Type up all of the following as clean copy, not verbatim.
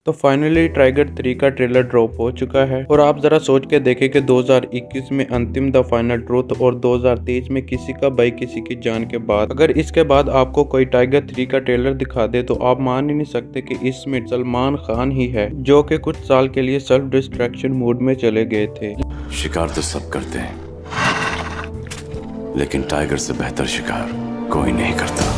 तो finally tiger 3 का trailer drop हो चुका है और आप जरा सोच के देखें कि 2021 में अंतिम द फाइनल ट्रूथ और 2023 में किसी का भाई किसी की जान के बाद अगर इसके बाद आपको कोई टाइगर 3 का ट्रेलर दिखा दे तो आप मान ही नहीं सकते कि इसमें सलमान खान ही है जो कि कुछ साल के लिए सेल्फ डिस्ट्रैक्शन मूड में चले गए थे। शिकार तो सब करते हैं लेकिन टाइगर से बेहतर शिकार कोई नहीं करता।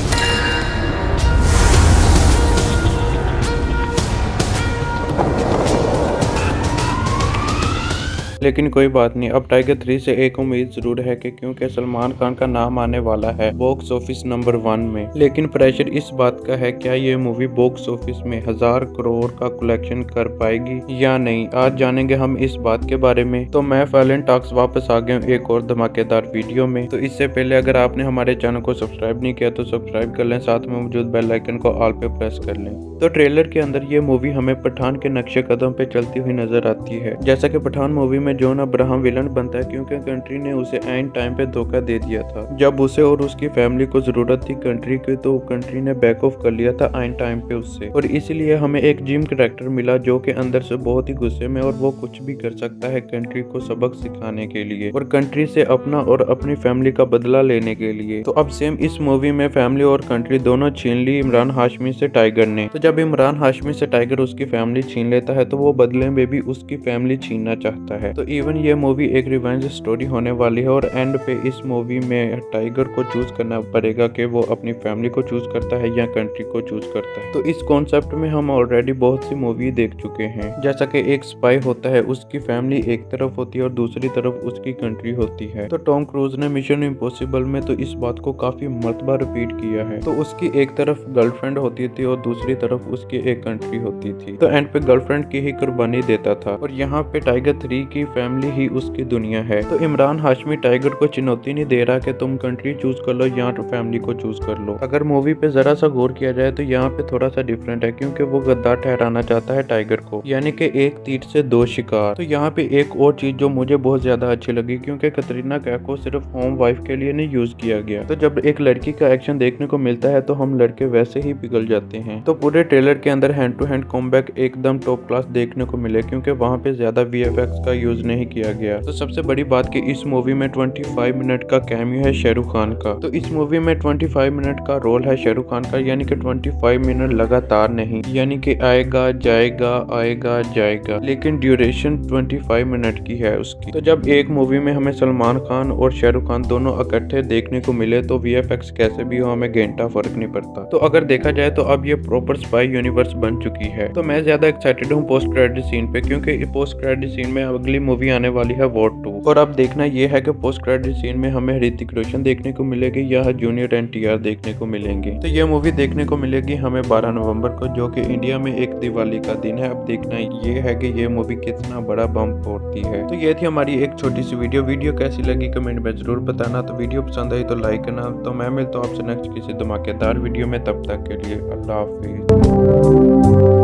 लेकिन कोई बात नहीं, अब टाइगर 3 से एक उम्मीद जरूर है कि क्योंकि सलमान खान का नाम आने वाला है बॉक्स ऑफिस नंबर 1 में। लेकिन प्रेशर इस बात का है क्या ये मूवी बॉक्स ऑफिस में 1000 करोड़ का कलेक्शन कर पाएगी या नहीं। आज जानेंगे हम इस बात के बारे में। तो मैं फैलन टॉक्स वापस आ गया हूँ एक और धमाकेदार वीडियो में। तो इससे पहले अगर आपने हमारे चैनल को सब्सक्राइब नहीं किया तो सब्सक्राइब कर लें, साथ में मौजूद बेल आइकन को ऑल पे प्रेस कर लें। तो ट्रेलर के अंदर ये मूवी हमें पठान के नक्शे कदम पे चलती हुई नजर आती है। जैसा कि पठान मूवी में जॉन अब्राहम विलन बनता है क्योंकि कंट्री ने उसे एंड टाइम पे धोखा दे दिया था। जब उसे और उसकी फैमिली को जरूरत थी कंट्री की तो कंट्री ने बैक ऑफ कर लिया था एंड टाइम पे उससे, और इसीलिए हमें एक जिम कैरेक्टर मिला जो कि अंदर से बहुत ही गुस्से में और वो कुछ भी कर सकता है कंट्री को सबक सिखाने के लिए और कंट्री से अपना और अपनी फैमिली का बदला लेने के लिए। तो अब सेम इस मूवी में फैमिली और कंट्री दोनों छीन ली इमरान हाशमी से टाइगर ने। तो जब इमरान हाशमी से टाइगर उसकी फैमिली छीन लेता है तो वो बदले में भी उसकी फैमिली छीनना चाहता है। तो इवन ये मूवी एक रिवेंज स्टोरी होने वाली है और एंड पे इस मूवी में टाइगर को चूज करना पड़ेगा कि वो अपनी फैमिली को चूज करता है या कंट्री को चूज करता है। तो इस कॉन्सेप्ट में हम ऑलरेडी बहुत सी मूवी देख चुके हैं, जैसा कि एक स्पाई होता है उसकी फैमिली एक तरफ होती है और दूसरी तरफ उसकी कंट्री होती है। तो टॉम क्रूज ने मिशन इम्पॉसिबल में तो इस बात को काफी मर्तबा रिपीट किया है। तो उसकी एक तरफ गर्लफ्रेंड होती थी और दूसरी तरफ उसकी एक कंट्री होती थी। तो एंड पे गर्लफ्रेंड की ही कुर्बानी देता था और यहाँ पे टाइगर 3 की फैमिली ही उसकी दुनिया है। तो इमरान हाशमी टाइगर को चुनौती नहीं दे रहा कि तुम कंट्री चूज कर लो या फैमिली को चूज कर लो। अगर मूवी पे जरा सा गौर किया जाए तो यहाँ पे थोड़ा सा डिफरेंट है क्योंकि वो गद्दार ठहराना चाहता है टाइगर को, यानी कि एक तीर से दो शिकार। तो यहाँ पे एक और चीज जो मुझे बहुत ज्यादा अच्छी लगी क्योंकि कतरीना कैफ को सिर्फ होम वाइफ के लिए नहीं यूज किया गया। तो जब एक लड़की का एक्शन देखने को मिलता है तो हम लड़के वैसे ही पिघल जाते हैं। तो पूरे ट्रेलर के अंदर हैंड टू हैंड कॉम्बैक एकदम टॉप क्लास देखने को मिले क्योंकि वहाँ पे ज्यादा VFX का यूज नहीं किया गया। तो सबसे बड़ी बात कि इस मूवी में 25 मिनट का कैमियो है शाहरुख खान का। तो इस मूवी में 25 मिनट का रोल है शाहरुख खान का, यानी कि 25 मिनट लगातार नहीं, यानी कि आएगा जाएगा आएगा जाएगा, लेकिन ड्यूरेशन 25 मिनट की है उसकी। तो जब एक मूवी में हमें सलमान खान और शाहरुख खान दोनों इकट्ठे देखने को मिले तो VFX कैसे भी हो हमें घंटा फर्क नहीं पड़ता। तो अगर देखा जाए तो अब ये प्रॉपर स्पाई यूनिवर्स बन चुकी है। तो मैं ज्यादा एक्साइटेड हूँ पोस्ट क्रेडिट सीन पे क्योंकि पोस्ट क्रेडिट सीन में अगली मूवी आने वाली है वॉर 2। और अब देखना यह है कि पोस्ट क्रेडिट सीन में हमें ऋतिक रोशन देखने को मिलेगी या जूनियर NTR देखने को मिलेंगे। तो ये मूवी देखने को मिलेगी हमें 12 नवंबर को, जो कि इंडिया में एक दिवाली का दिन है। अब देखना ये है कि ये मूवी कितना बड़ा बम फोड़ती है। तो ये थी हमारी एक छोटी सी वीडियो कैसी लगी कमेंट में जरूर बताना। तो वीडियो पसंद आई तो लाइक करना। तो मैं मिलता हूँ आपसे नेक्स्ट किसी धमाकेदार वीडियो में, तब तक के लिए अल्लाह हाफिज।